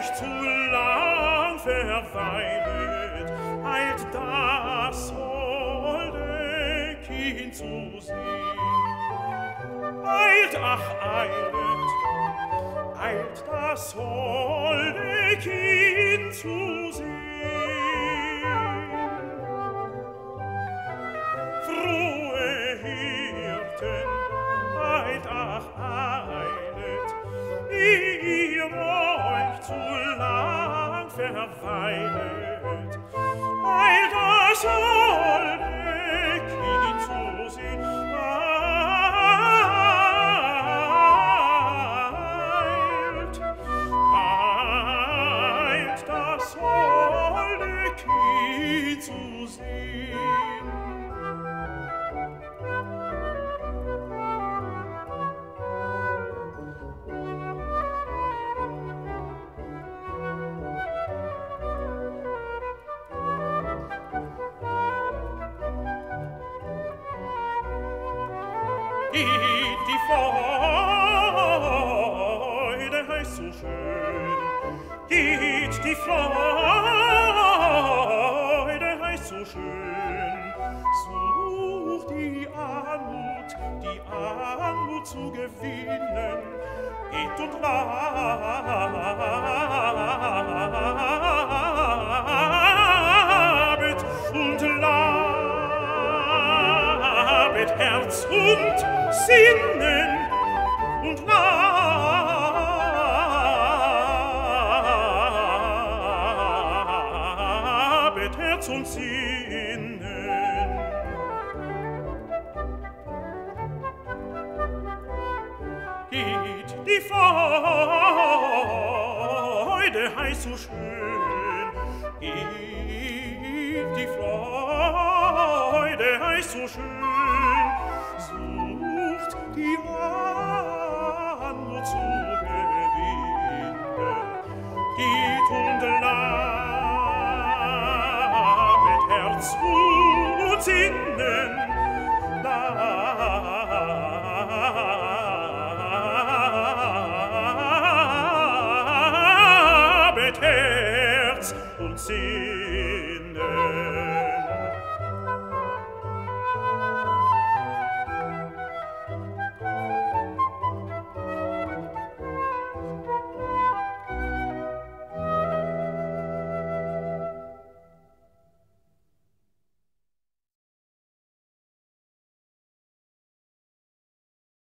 euch zu lang verweilet, eilt das holde Kind zu sehen. Eilt, ach, eilt das holde Kind zu sehen. Frohe Hirten, eilt, ach, eilet, ihr euch zu lang verweilet, eilt das holde Kind zu sehen. Eilt das holde Kind zu sehen. Die Freude heißt so schön, geht die Freude heißt so schön, sucht die Armut zu gewinnen, geht und labet und labet Herz und Sinnen und labet Herz und Sinnen. Geht die Freude heiß so schön, geht die Freude heiß so schön, sucht die Armut zu gewinnen, geht und labet Herz und Sinnen, labet Herz und Sinnen.